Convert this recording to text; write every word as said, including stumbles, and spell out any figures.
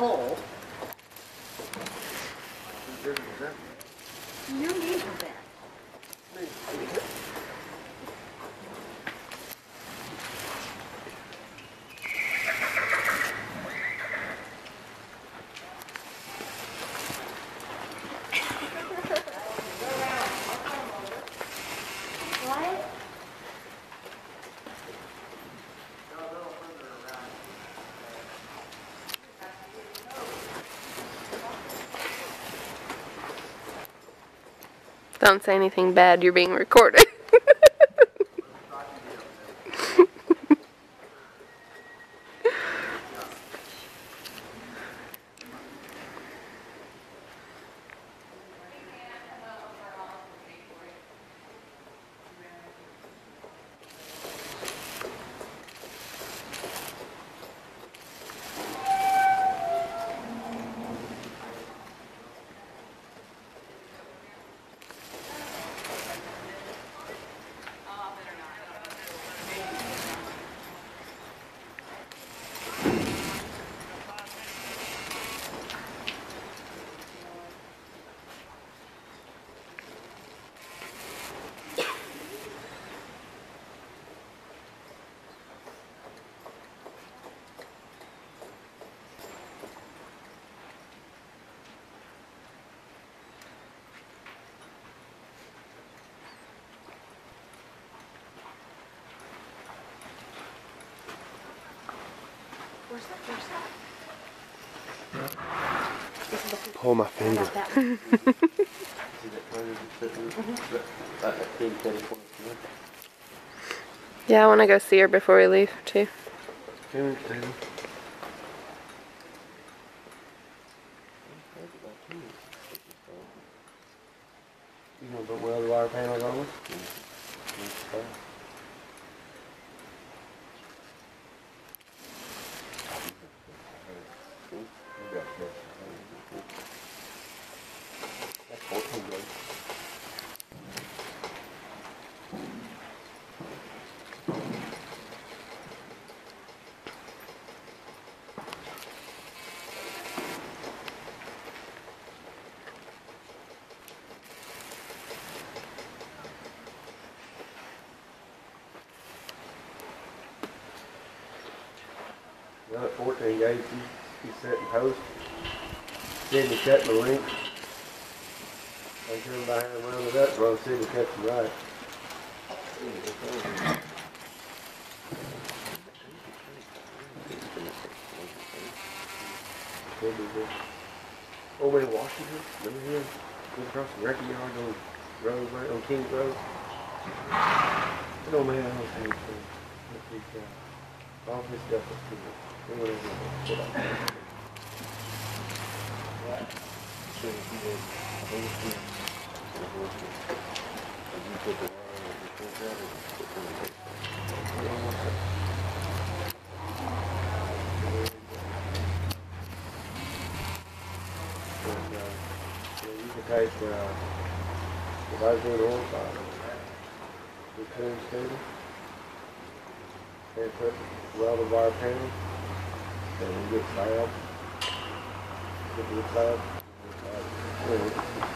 pole. Your knees are bent. Don't say anything bad, you're being recorded. Where's that? Where's that? Pull my finger. Yeah, I want to go see her before we leave, too. You gonna put one of the wire panels on it? That's fourteen days. Well, at fourteen gauge, he's setting post. Then he cut the length. I come by and round it up, so I'll see he cuts them right. Over in Washington, remember him? Went across the record yard on road, right on Kings Road. It don't matter how much all his stuff was good. They went over and put up. Yeah. So if you did, I think it's good. If you put the wire on the full ground, you put them in. You can take, uh, if I was doing oil fire, the clean stable, and put welded wire panel, and we get slab, get the slab, and